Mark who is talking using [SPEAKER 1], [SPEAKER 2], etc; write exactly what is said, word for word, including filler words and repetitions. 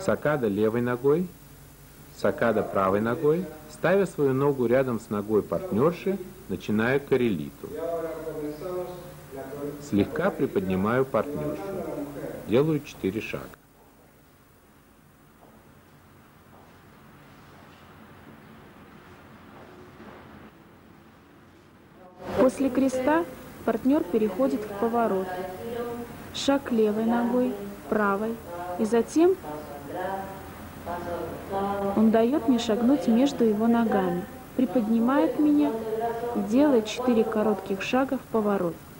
[SPEAKER 1] Сакада левой ногой, сакада правой ногой, ставя свою ногу рядом с ногой партнерши, начинаю карелиту. Слегка приподнимаю партнершу. Делаю четыре шага.
[SPEAKER 2] После креста партнер переходит в поворот. Шаг левой ногой, правой, и затем он дает мне шагнуть между его ногами, приподнимает меня и делает четыре коротких шага в поворот.